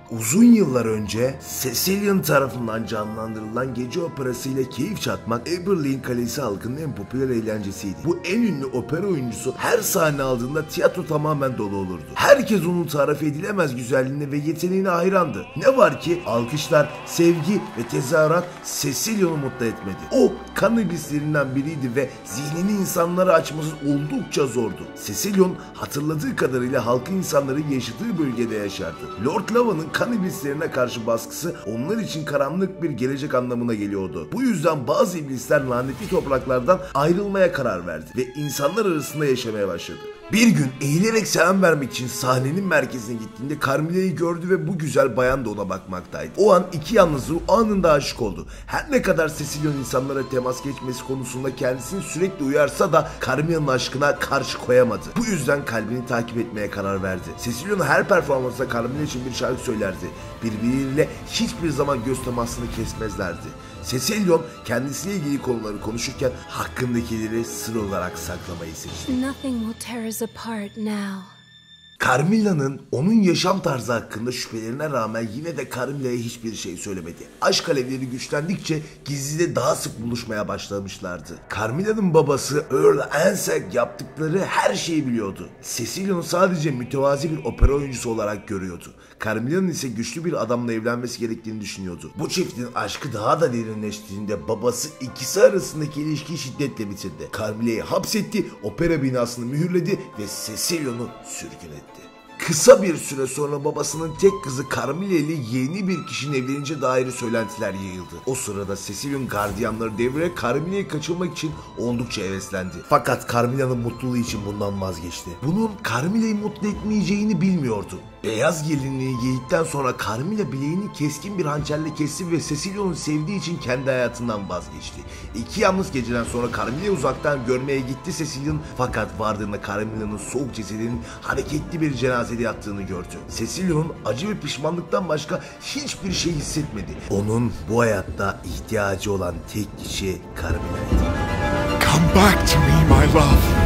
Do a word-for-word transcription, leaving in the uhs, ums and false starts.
Uzun yıllar önce Cecilion tarafından canlandırılan gece operasıyla keyif çatmak Eberlein Kalesi halkının en popüler eğlencesiydi. Bu en ünlü opera oyuncusu her sahne aldığında tiyatro tamamen dolu olurdu. Herkes onun tarif edilemez güzelliğine ve yeteneğine hayrandı. Ne var ki alkışlar, sevgi ve tezahürat Cecilion'u mutlu etmedi. O kan ibislerinden biriydi ve zihnini insanlara açması oldukça zordu. Cecilion hatırladığı kadarıyla halkın insanların yaşadığı bölgede yaşardı. Lord Lava'nın kan iblislerine karşı baskısı onlar için karanlık bir gelecek anlamına geliyordu. Bu yüzden bazı iblisler lanetli topraklardan ayrılmaya karar verdi ve insanlar arasında yaşamaya başladı. Bir gün eğilerek selam vermek için sahnenin merkezine gittiğinde Carmilla'yı gördü ve bu güzel bayan da ona bakmaktaydı. O an iki yalnız ruh anında aşık oldu. Her ne kadar Cecilion insanlara temas geçmesi konusunda kendisini sürekli uyarsa da Carmilla'nın aşkına karşı koyamadı. Bu yüzden kalbini takip etmeye karar verdi. Cecilion her performansında Carmilla için bir şarkı söylerdi. Birbiriyle hiçbir zaman göz temasını kesmezlerdi. Cecilion kendisiyle ilgili konuları konuşurken hakkındakileri sır olarak saklamayı seçti. Nothing will tear us apart now. Carmilla'nın onun yaşam tarzı hakkında şüphelerine rağmen yine de Carmilla'ya hiçbir şey söylemedi. Aşk alevleri güçlendikçe gizlide daha sık buluşmaya başlamışlardı. Carmilla'nın babası Earl Anzac yaptıkları her şeyi biliyordu. Cecilion'u sadece mütevazi bir opera oyuncusu olarak görüyordu. Carmilla'nın ise güçlü bir adamla evlenmesi gerektiğini düşünüyordu. Bu çiftin aşkı daha da derinleştiğinde babası ikisi arasındaki ilişkiyi şiddetle bitirdi. Carmilla'yı hapsetti, opera binasını mühürledi ve Cecilion'u sürgün etti. Kısa bir süre sonra babasının tek kızı Carmilla ile yeni bir kişinin evlenince dair söylentiler yayıldı. O sırada Cecilion gardiyanları devreye Carmilla'yı kaçırmak için oldukça heveslendi. Fakat Carmilla'nın mutluluğu için bundan vazgeçti. Bunun Carmilla'yı mutlu etmeyeceğini bilmiyordu. Beyaz gelinliği giydikten sonra Carmilla bileğini keskin bir hançerle kesti ve Cecilion'u sevdiği için kendi hayatından vazgeçti. İki yalnız geceden sonra Carmilla'yı uzaktan görmeye gitti Cecilion, fakat vardığında Carmilla'nın soğuk cesedinin hareketli bir cenazede yattığını gördü. Cecilion'un acı ve pişmanlıktan başka hiçbir şey hissetmedi. Onun bu hayatta ihtiyacı olan tek kişi Carmilla'ydı. Come back to me, my love.